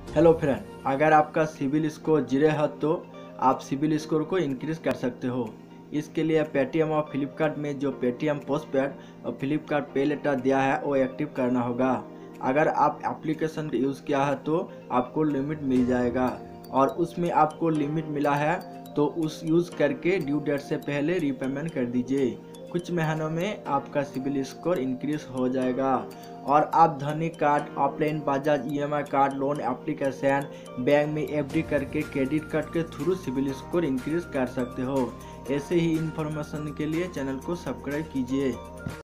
Hello friend, अगर आपका CIBIL score 0 है तो आप सिबिल स्कोर को इंक्रीज कर सकते हो। इसके लिए पेटीएम और फ्लिपकार्ट में जो पेटीएम पोस्टपेड और फ्लिपकार्ट पे लेटर दिया है वो एक्टिव करना होगा। अगर आप एप्लीकेशन यूज़ किया है तो आपको लिमिट मिल जाएगा और उसमें आपको लिमिट मिला है तो उस यूज़ करके ड्यू डेट से पहले रीपेमेंट कर दीजिए। कुछ महीनों में आपका सिबिल स्कोर इंक्रीज हो जाएगा और आप Dhani card, offline Bajaj EMI card, loan application, bank में एफडी करके क्रेडिट कार्ड के थ्रू सिबिल स्कोर इंक्रीज कर सकते हो। ऐसे ही इंफॉर्मेशन के लिए चैनल को सब्सक्राइब कीजिए।